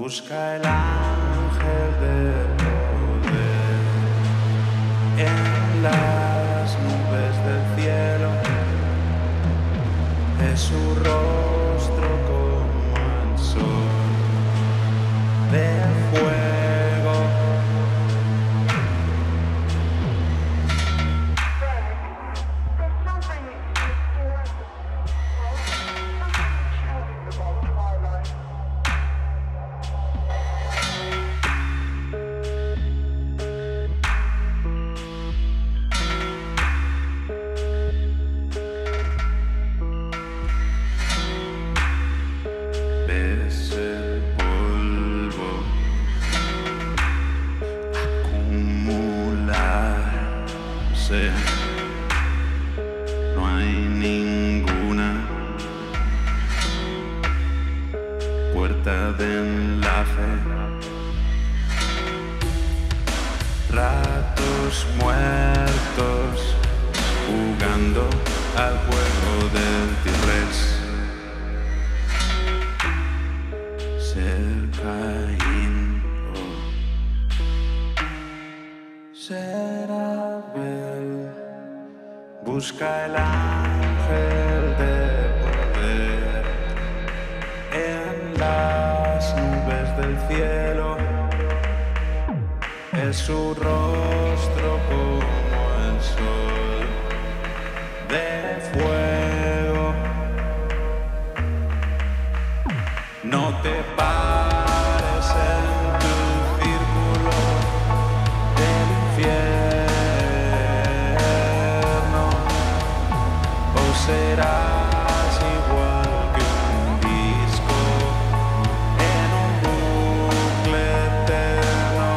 busca el ángel de poder en las nubes del cielo. Es su rostro como el sol de fuego. No hay ninguna puerta de enlace. Ratos muertos jugando al juego del T-Rex. Cercaíno será Bel. Busca el ángel de poder en las nubes del cielo. Es su rostro como el sol de fuego. No te pares en tu círculo del infierno, o serás igual que un disco en un bucle eterno.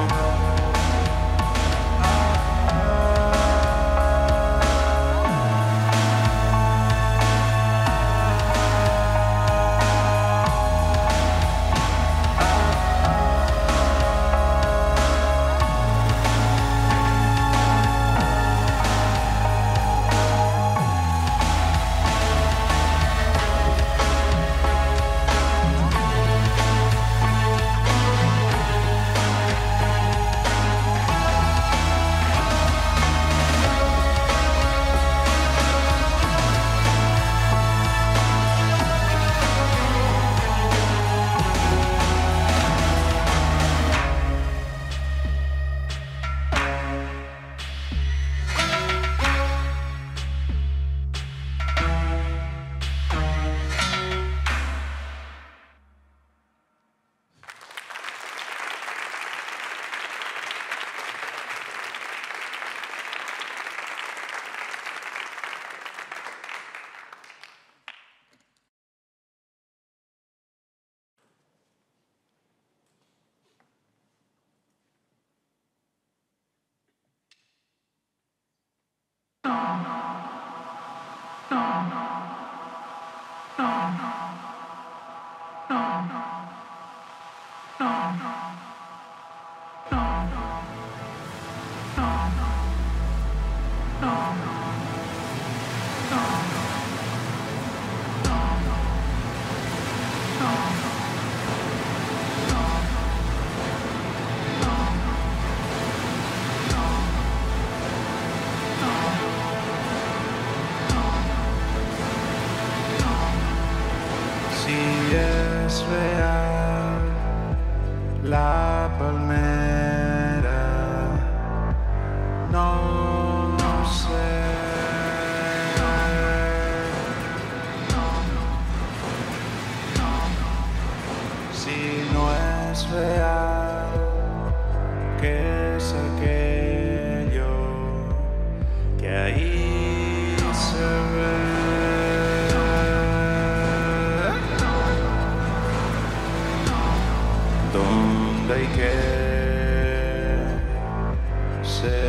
Es real la palmera, no sé si no es real, ¿qué es aquello que ahí se ve? Donde hay que se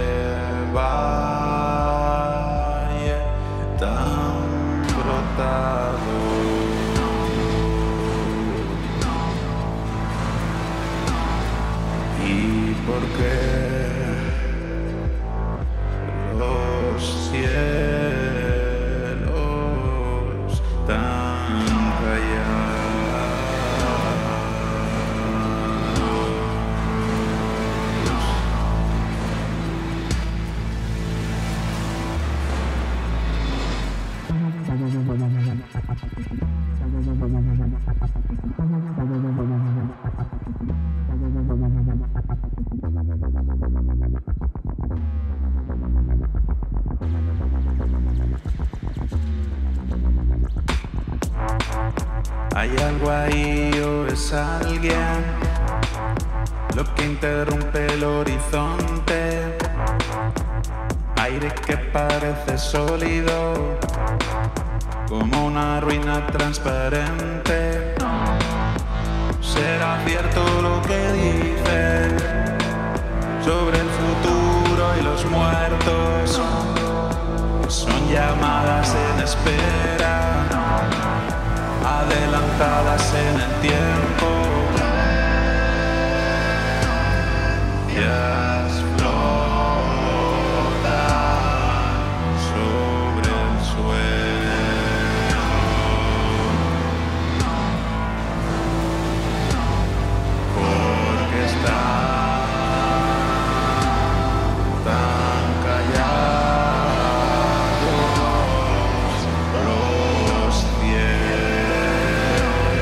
vaya tan brotado. ¿Y por qué los cielos? tan callados. ¿Hay algo ahí o es alguien lo que interrumpe el horizonte? Aire que parece sólido, como una ruina transparente. ¿Será cierto lo que dicen sobre el futuro y los muertos? Son llamadas en espera, adelantadas en el tiempo. Ellas flotan sobre el suelo, porque están tan callados los cielos.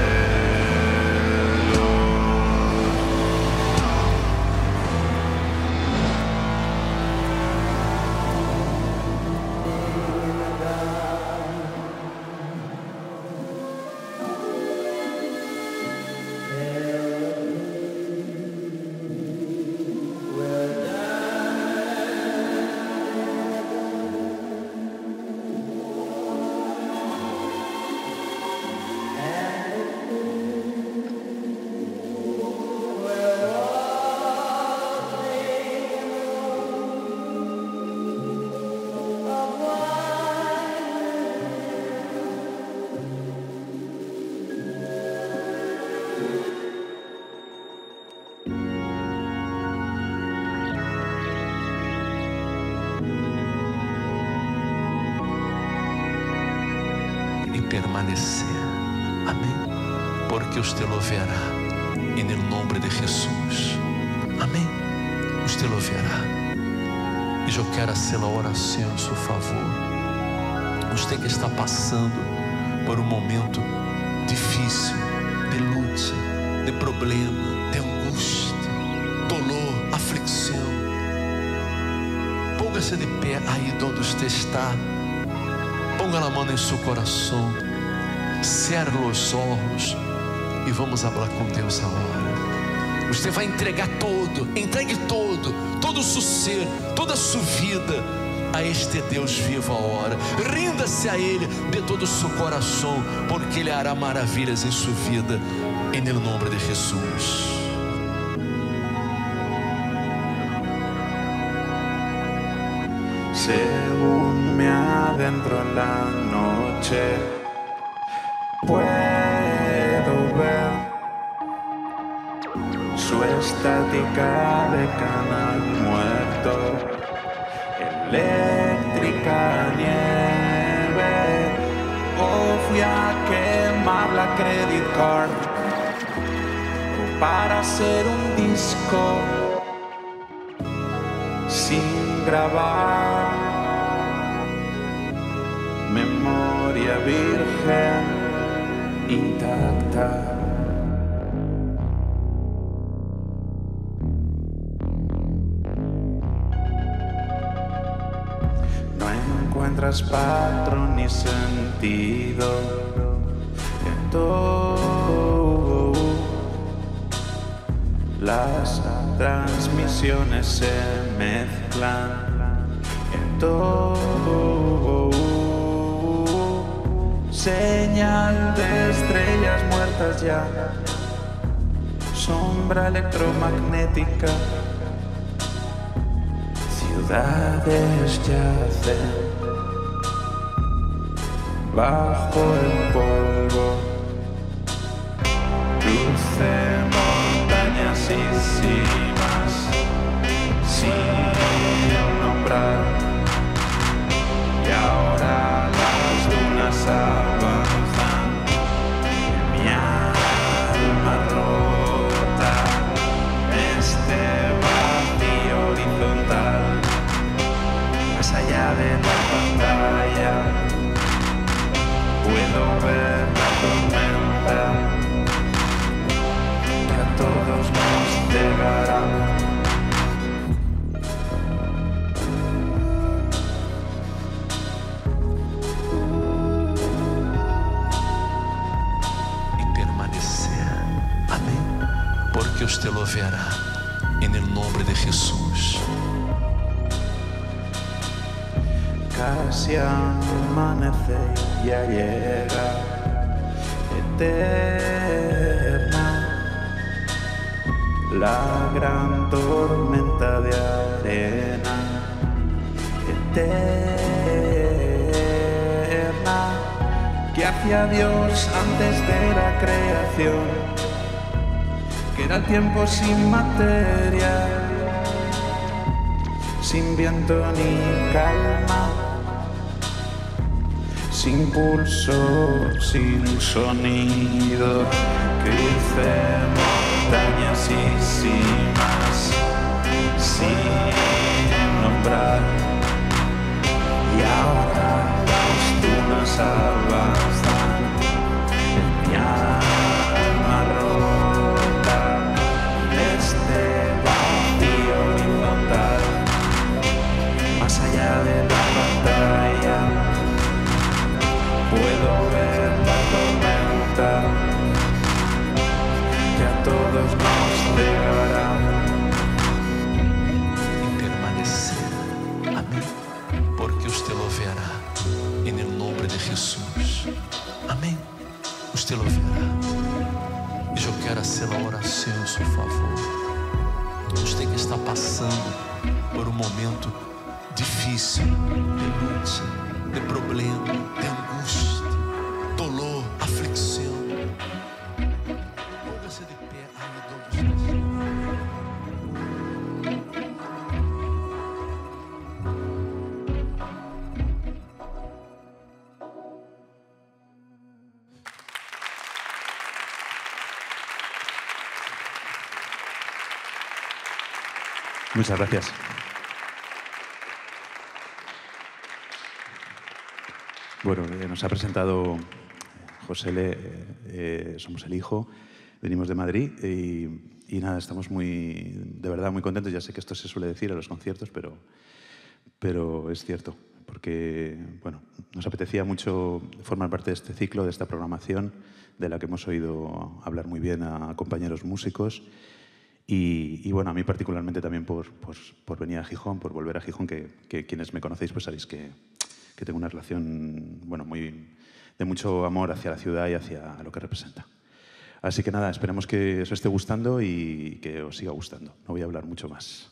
E permanecer. Amém? Porque usted lo verá en el nombre de Jesús. Amém? Usted lo verá. E eu quero fazer a oração em seu favor. Você que está passando por um momento difícil, de luta, de problema, de angústia, dolor, aflição, ponga-se de pé aí onde você está. Ponga a mão em seu coração, cerre os olhos e vamos falar com Deus agora. Você vai entregar todo, entregue todo, todo o seu ser, toda a sua vida a este Deus vivo agora. Rinda-se a Ele de todo o seu coração, porque Ele hará maravilhas em sua vida, em nome de Jesus. Según me adentro en la noche, puedo ver su estática de canal muerto, eléctrica nieve. O fui a quemar la credit card para hacer un disco sin grabar, memoria virgen intacta. No encuentras patrón ni sentido en todo. Las transmisiones se mezclan en todo. Señal de estrellas muertas ya, sombra electromagnética. Ciudades yacen bajo el polvo. Crucé montañas y cimas sin nombrar, y ahora las dunas avanzan en mi alma rota. Este vacío horizontal, más allá de la pantalla, puedo ver la tormenta que a todos nos cegará. Deus te louvará, em nome de Jesus. Casi amanece, ya llega eterna la gran tormenta de arena, eterna, que hacia Dios antes de la creación, que era tiempo sin materia, sin viento ni calma, sin pulso, sin sonido, que hice montañas y cimas, sin nombrar, y ahora las dunas avanzan, mi alma rota, este vacío horizontal, más allá de la pantalla. Puedo ver la tormenta que a todos nos cegará. E permanecer. Amém. Porque os te louvará em nome de Jesus. Amém. Os te louvará. E eu quero fazer a oração em seu favor. Você que está passando por um momento difícil, de luta, de problema, de angústia, dolor, aflição. Ponga-se de pé aí onde está. Muchas gracias. Bueno, nos ha presentado José Le, somos el hijo, venimos de Madrid y nada, estamos de verdad muy contentos. Ya sé que esto se suele decir a los conciertos, pero es cierto, porque bueno, nos apetecía mucho formar parte de este ciclo, de esta programación, de la que hemos oído hablar muy bien a compañeros músicos. Y bueno, a mí particularmente también por venir a Gijón, por volver a Gijón, que quienes me conocéis pues sabéis que tengo una relación bueno, de mucho amor hacia la ciudad y hacia lo que representa. Así que nada, esperemos que os esté gustando y que os siga gustando. No voy a hablar mucho más.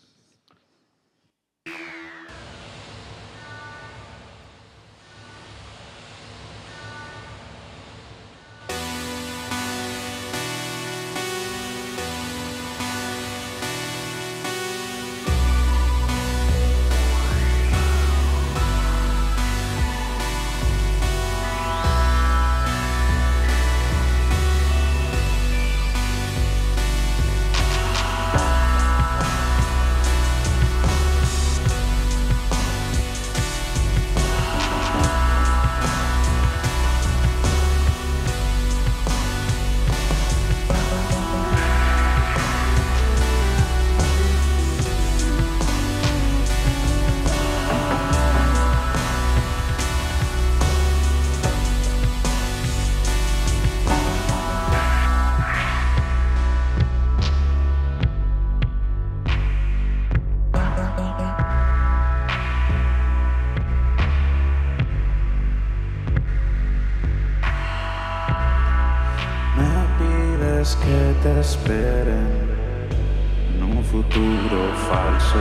Que te esperen en un futuro falso.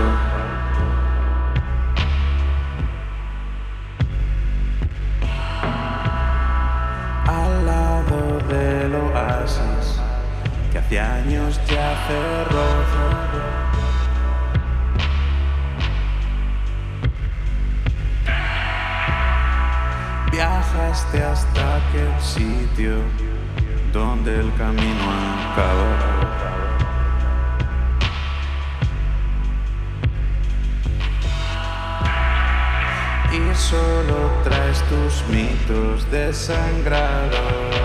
Al lado del oasis que hace años ya cerró. Viajaste hasta aquel sitio donde el camino acaba. Y solo traes tus mitos desangrados.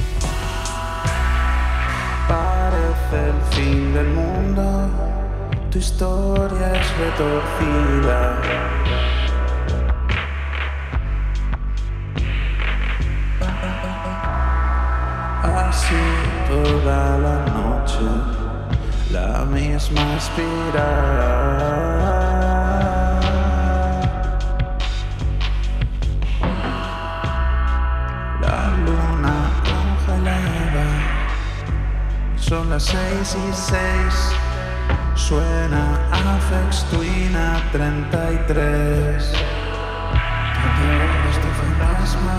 El fin del mundo, tu historia es retorcida. Así toda la noche, la misma espiral. Son las 6:06, suena Afex Twina 33. ¿Dónde es tu fantasma?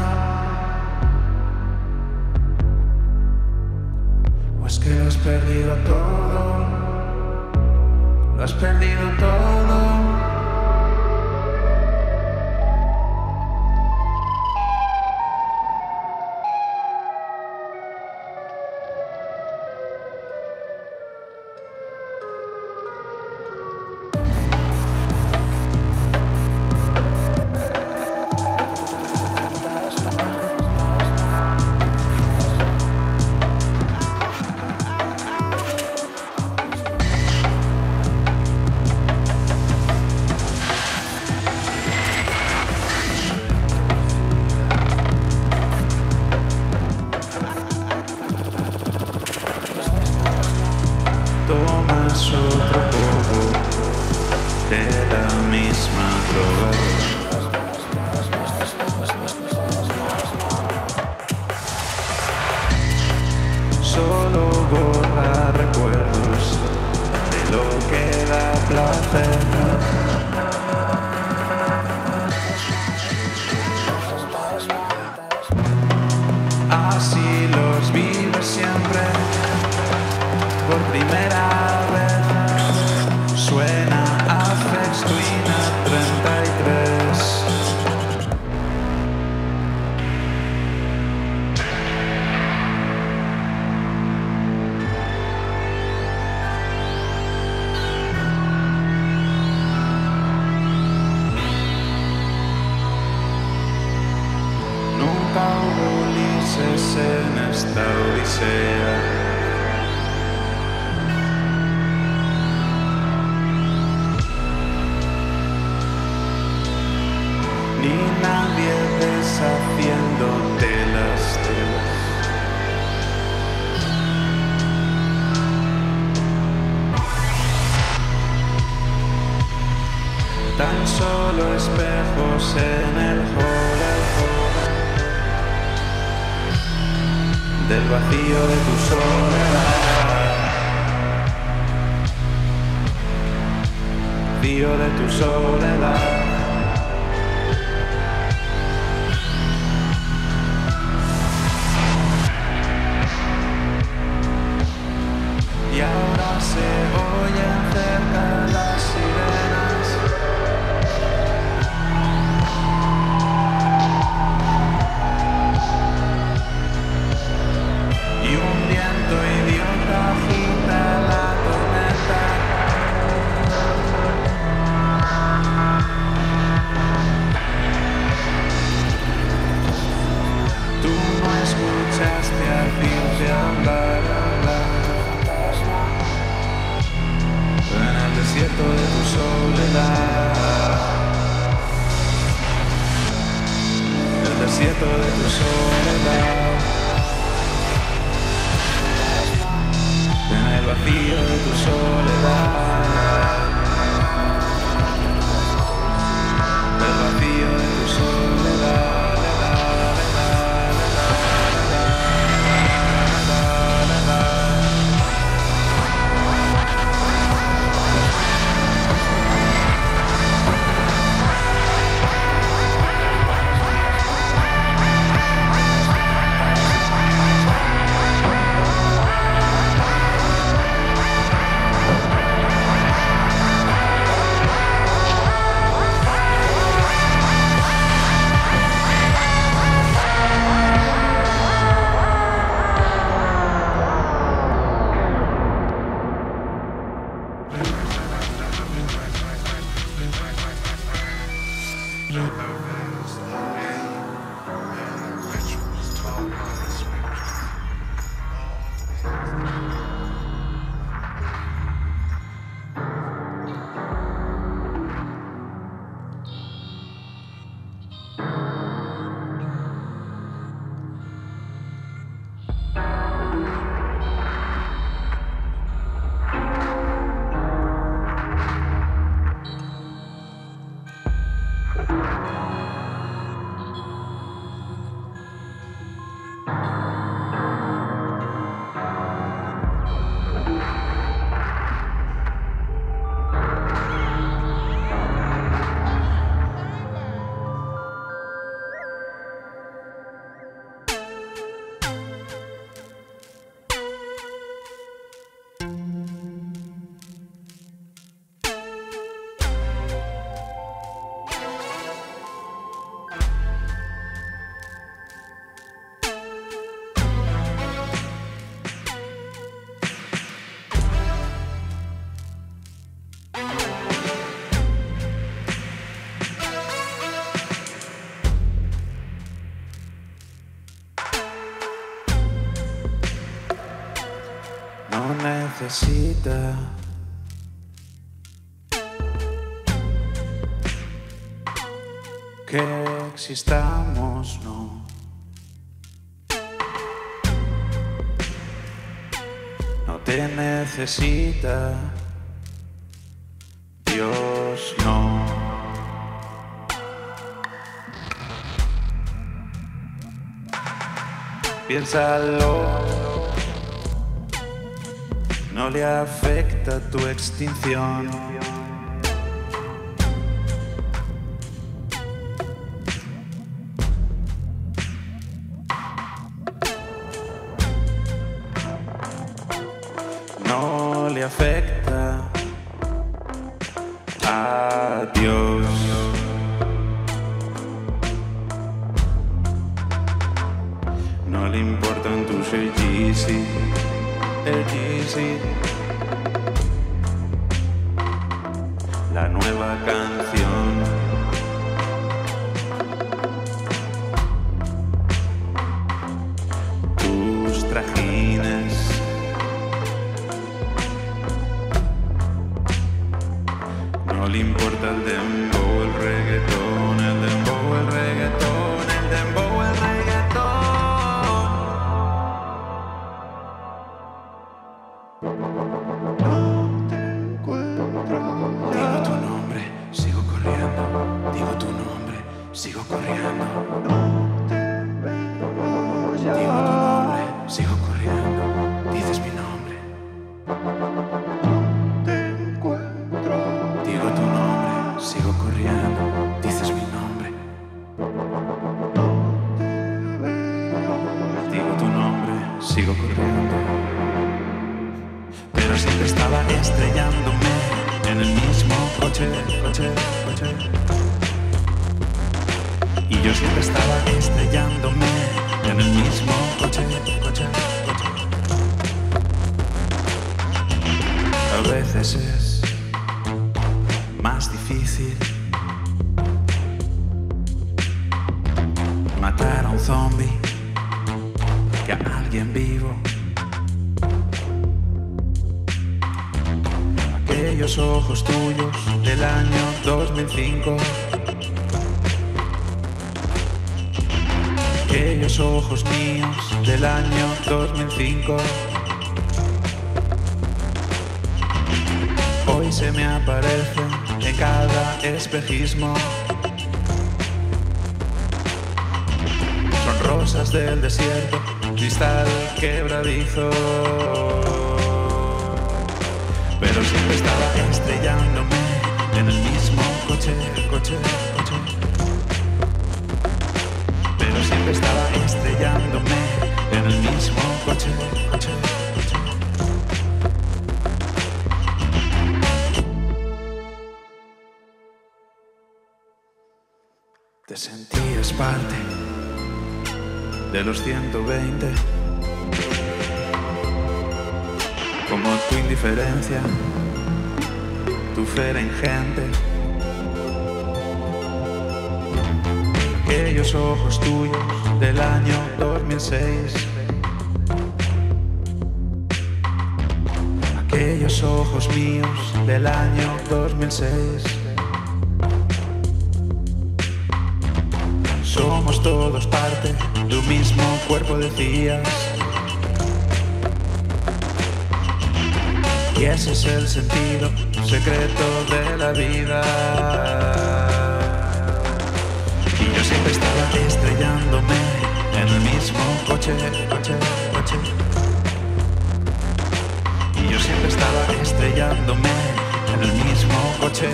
¿O es que lo has perdido todo? ¿Lo has perdido todo? Tomas otro poco de la misma droga. Solo borra recuerdos de lo que da placer. Así los vives siempre. Por primera vez suena Afex Twina 33. Nunca hubo Ulises en esta odisea. Ni nadie deshaciéndote las telas. Tan solo espejos en el hall del vacío de tu soledad. Vacío de tu soledad. Y ahora se oyen cerca las sirenas. Y un viento idiota agita la tormenta. Tú no escuchaste al de hablar. En el desierto de tu soledad, el desierto de tu soledad, en el vacío de tu soledad, el vacío de tu soledad. no necesita que existamos, no. No te necesita, Dios no. Piénsalo, no le afecta tu extinción. No le afecta a Dios. No le importan tus Yeezy, el Yeezy, la nueva canción. Tus trajines. No le importa el dembow, el reggaetón, el dembow, el reggaetón, el dembow, el reggaetón. No te encuentro ya. Digo tu nombre, sigo corriendo. Digo tu nombre, sigo corriendo. No te veo ya. Digo tu nombre, sigo corriendo. Dices mi nombre. No te encuentro. Digo tu nombre, sigo corriendo. Dices mi nombre. No te veo. Digo tu nombre, sigo corriendo. Pero siempre estaba estrellándome en el mismo coche. Y yo siempre estaba estrellándome en el mismo coche. A veces es más difícil matar a un zombie que a alguien vivo. Aquellos ojos tuyos del año 2005. Aquellos ojos míos del año 2005. Hoy se me aparecen en cada espejismo. Son rosas del desierto, cristal quebradizo. Pero siempre estaba estrellándome en el mismo coche. Pero siempre estaba estrellándome en el mismo coche. Te sentías parte de los 120, como tu indiferencia, tu fe era ingente. Aquellos ojos tuyos del año 2006. Aquellos ojos míos del año 2006. Somos todos parte de un mismo cuerpo, decías. Y ese es el sentido secreto de la vida. Y yo siempre estaba estrellándome en el mismo coche. Y yo siempre estaba estrellándome en el mismo coche.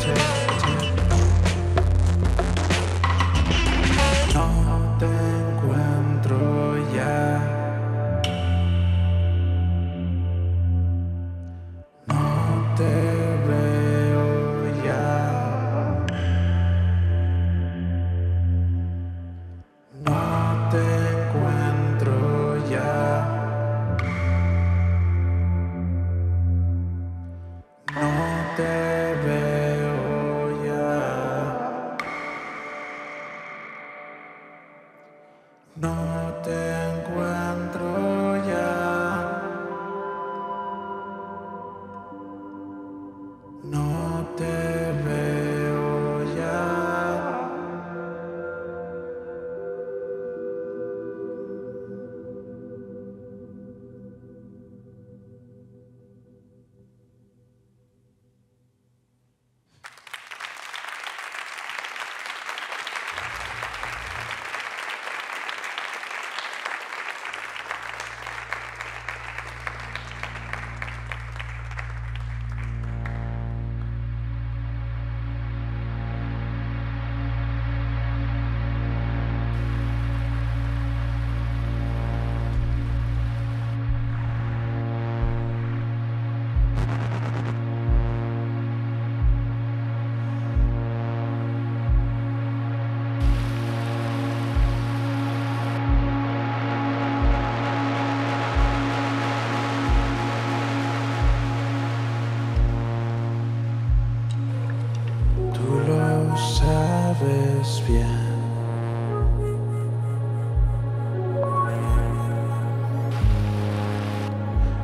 No te encuentro ya. No te veo ya. No te encuentro ya. No te veo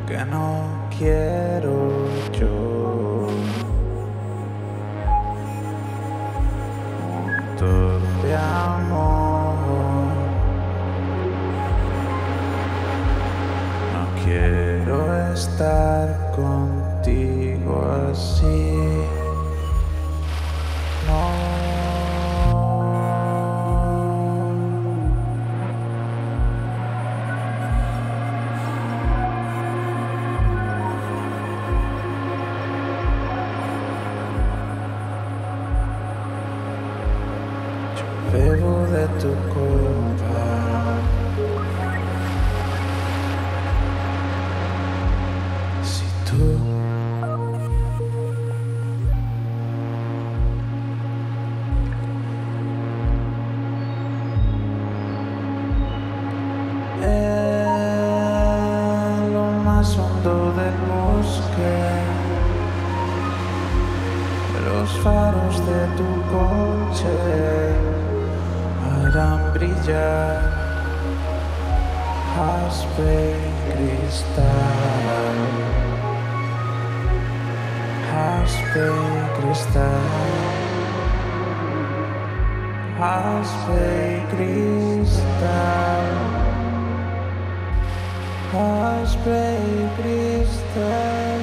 que no quiero yo. De amor, no quiero estar contigo así, no. Bebo de tu copa, si tú en lo más hondo del bosque, los faros de tu coche harán brillar jaspe y cristal, jaspe y cristal, jaspe y cristal, jaspe y cristal.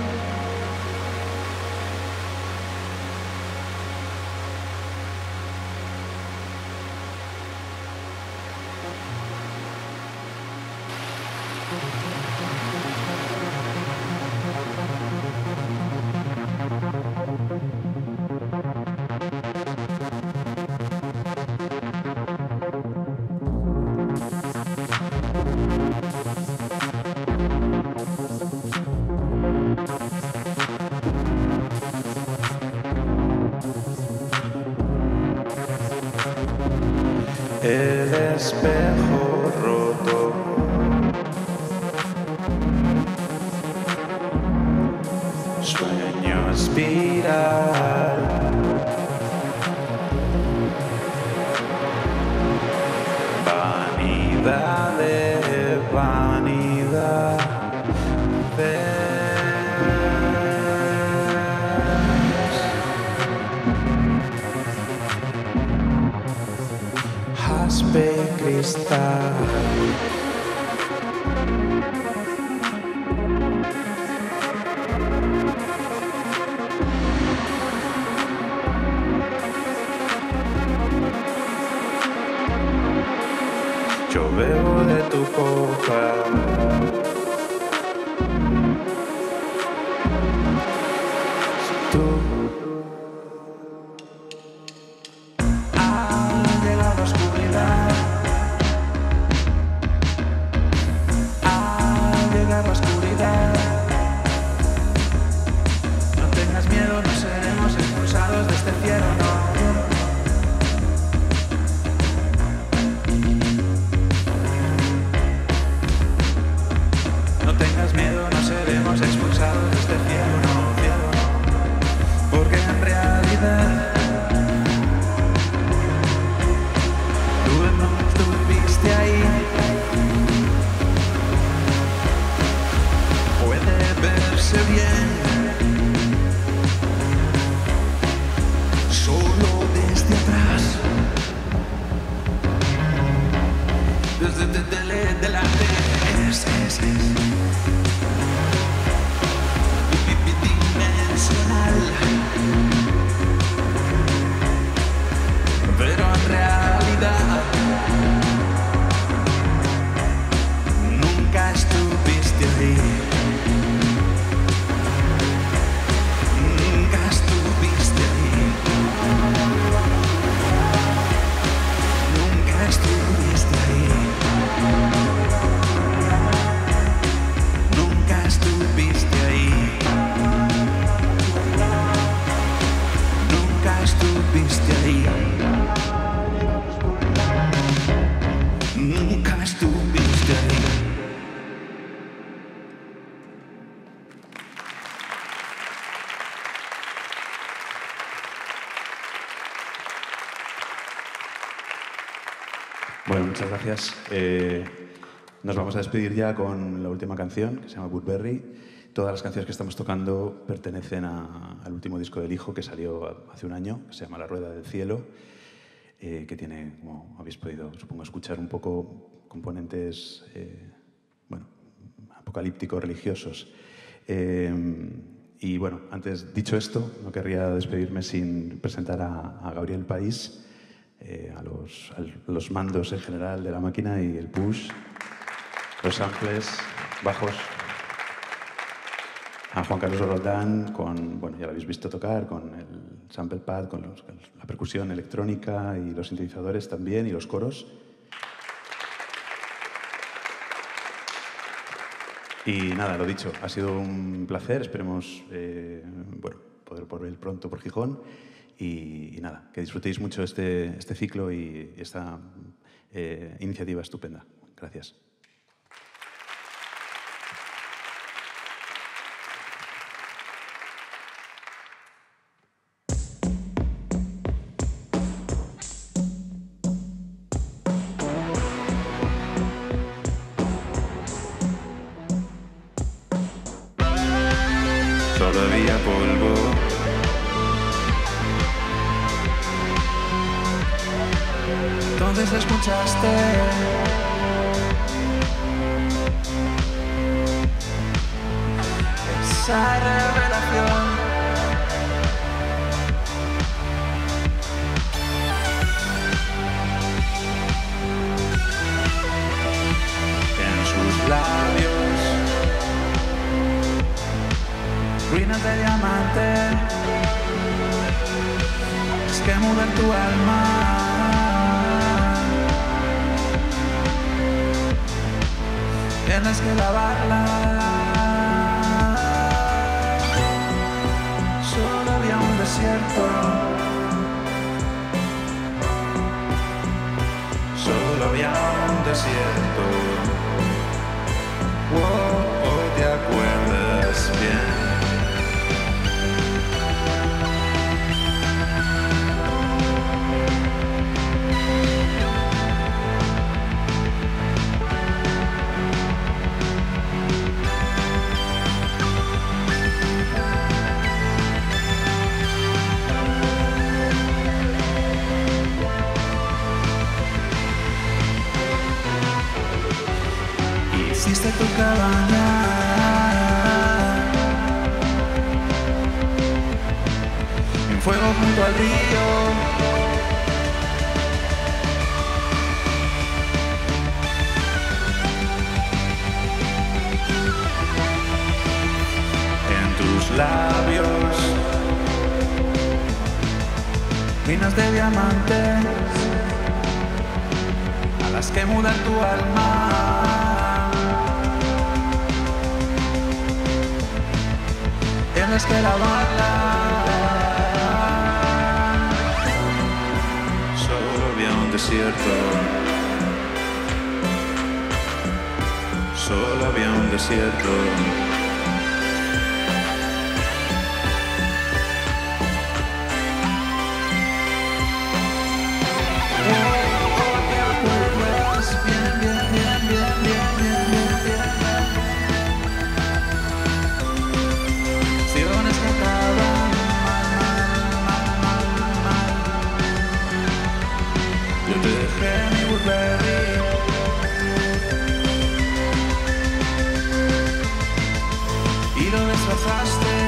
El espejo roto, sueño espiral, vanidad de vanidad jaspe y cristal. Yo bebo de tu copa, si tú has llegado a la oscuridad, has llegado a la oscuridad, no tengas miedo, no seremos expulsados de este cielo, no. No tengas miedo, no seremos expulsados de este cielo, no, cielo, no. Porque en realidad tú no estuviste ahí. Puede verse bien solo desde atrás, desde delante. Bidimensional, pero en realidad nunca estuviste ahí, nunca estuviste ahí, nunca estuviste ahí. Nunca estuviste ahí. Nunca estuviste ahí. Nunca estuviste ahí. Bueno, muchas gracias. Nos vamos a despedir ya con la última canción, que se llama Woodberry. Todas las canciones que estamos tocando pertenecen al último disco del hijo, que salió hace un año, que se llama La Rueda del Cielo, que tiene, como habéis podido, supongo, escuchar un poco, componentes bueno, apocalípticos, religiosos. Y bueno, antes, dicho esto, no querría despedirme sin presentar a Gabriel País, a los mandos en general de la máquina y el push, los samples, bajos, a Juan Carlos Roldán con, bueno, ya lo habéis visto tocar, con el sample pad, con la percusión electrónica y los sintetizadores también, y los coros. Y nada, lo dicho, ha sido un placer, esperemos bueno, poder volver pronto por Gijón. Y nada, que disfrutéis mucho este ciclo y esta iniciativa estupenda. Gracias. Solo había polvo. Entonces escuchaste esa revelación. En sus labios, Ruinas de diamante, es que mudan tu alma. Tienes que lavarla. Solo había un desierto. solo había un desierto. Oh, ¿te acuerdas bien? Hiciste tu cabaña en fuego junto al río. En tus labios, Minas de diamantes a las que mudan tu alma. Tienes que lavarla. solo había un desierto. Solo había un desierto. Yo te dejé mi Woodberry y lo destrozaste.